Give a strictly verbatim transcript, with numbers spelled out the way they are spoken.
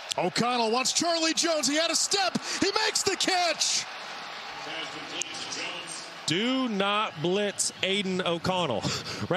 O'Connell wants Charlie Jones. He had a step. He makes the catch. Do not blitz Aiden O'Connell.